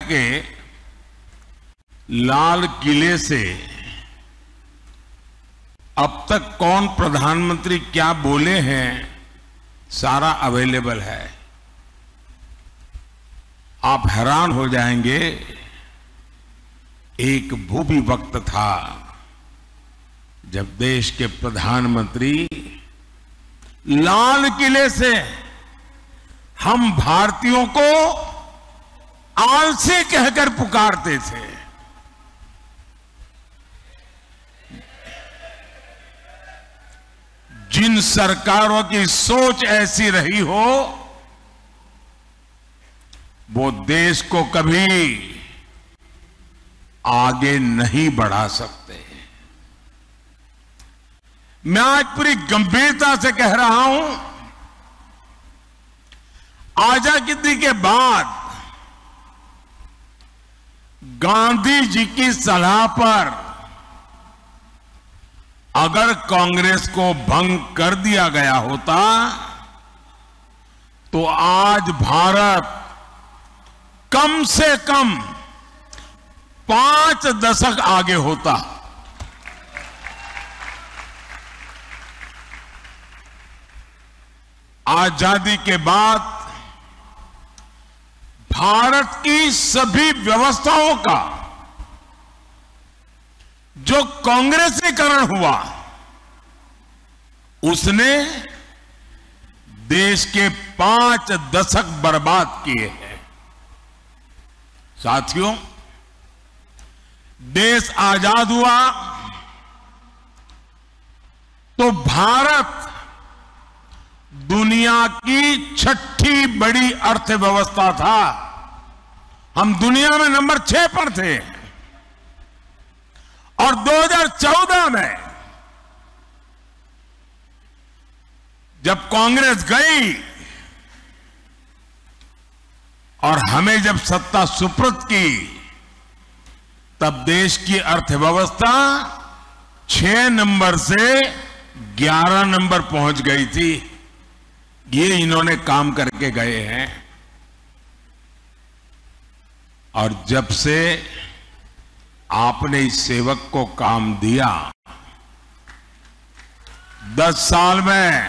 के लाल किले से अब तक कौन प्रधानमंत्री क्या बोले हैं, सारा अवेलेबल है। आप हैरान हो जाएंगे। एक वो भी वक्त था जब देश के प्रधानमंत्री लाल किले से हम भारतीयों को आलसी कहकर पुकारते थे। जिन सरकारों की सोच ऐसी रही हो, वो देश को कभी आगे नहीं बढ़ा सकते। मैं आज पूरी गंभीरता से कह रहा हूं, आजादी के बाद गांधी जी की सलाह पर अगर कांग्रेस को भंग कर दिया गया होता तो आज भारत कम से कम 5 दशक आगे होता। आजादी के बाद भारत की सभी व्यवस्थाओं का जो कांग्रेसीकरण हुआ, उसने देश के 5 दशक बर्बाद किए हैं। साथियों, देश आजाद हुआ तो भारत दुनिया की 6ठी बड़ी अर्थव्यवस्था था। हम दुनिया में नंबर 6 पर थे और 2014 में जब कांग्रेस गई और हमें जब सत्ता सुपुर्द की, तब देश की अर्थव्यवस्था 6 नंबर से 11 नंबर पहुंच गई थी। ये इन्होंने काम करके गए हैं। और जब से आपने इस सेवक को काम दिया, 10 साल में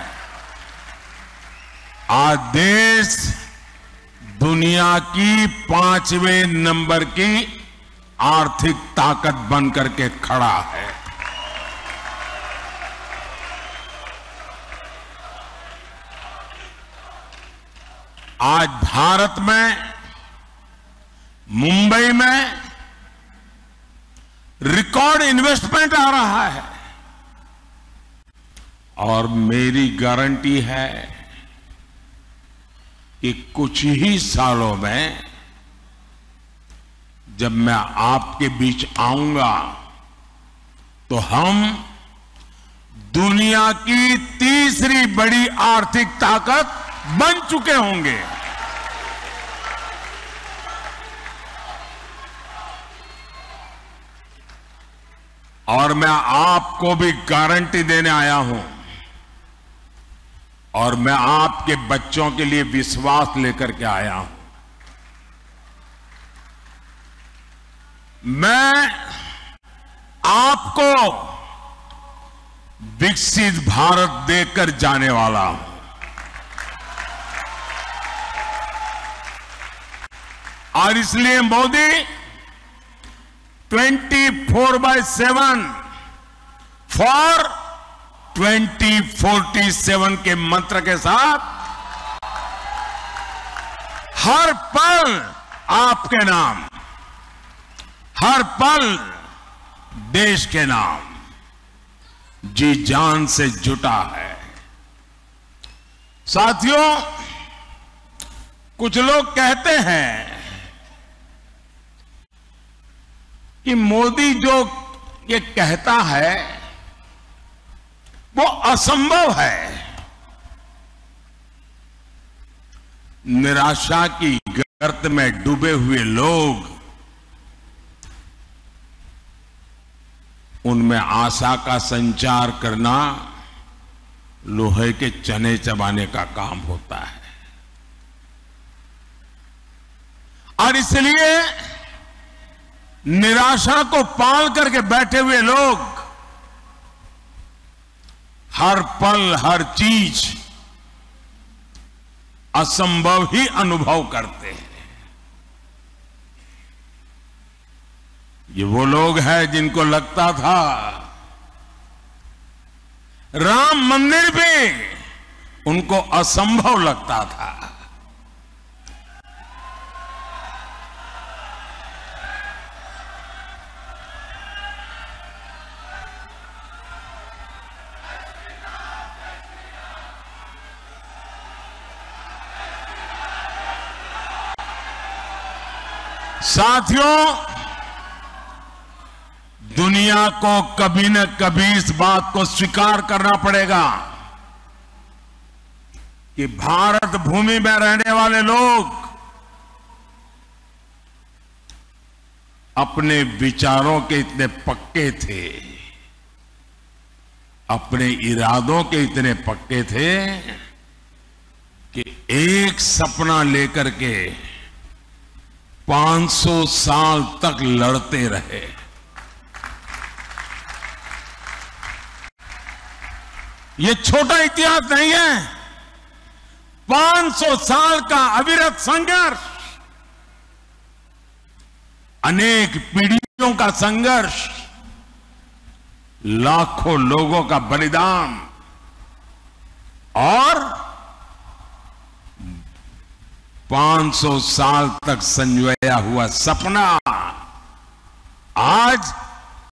आज देश दुनिया की 5वें नंबर की आर्थिक ताकत बनकर के खड़ा है। आज भारत में, मुंबई में रिकॉर्ड इन्वेस्टमेंट आ रहा है और मेरी गारंटी है कि कुछ ही सालों में जब मैं आपके बीच आऊंगा तो हम दुनिया की तीसरी बड़ी आर्थिक ताकत बन चुके होंगे। और मैं आपको भी गारंटी देने आया हूं और मैं आपके बच्चों के लिए विश्वास लेकर के आया हूं। मैं आपको विकसित भारत देकर जाने वाला हूं। और इसलिए मोदी 24/7 फॉर 2047 के मंत्र के साथ हर पल आपके नाम, हर पल देश के नाम जी जान से जुटा है। साथियों, कुछ लोग कहते हैं कि मोदी जो ये कहता है वो असंभव है। निराशा की गर्त में डूबे हुए लोग, उनमें आशा का संचार करना लोहे के चने चबाने का काम होता है। और इसलिए निराशा को पाल करके बैठे हुए लोग हर पल हर चीज असंभव ही अनुभव करते हैं। ये वो लोग हैं जिनको लगता था राम मंदिर भी उनको असंभव लगता था। साथियों, दुनिया को कभी न कभी इस बात को स्वीकार करना पड़ेगा कि भारत भूमि में रहने वाले लोग अपने विचारों के इतने पक्के थे, अपने इरादों के इतने पक्के थे कि एक सपना लेकर के 500 साल तक लड़ते रहे। ये छोटा इतिहास नहीं है। 500 साल का अविरत संघर्ष, अनेक पीढ़ियों का संघर्ष, लाखों लोगों का बलिदान और 500 साल तक संजोया हुआ सपना आज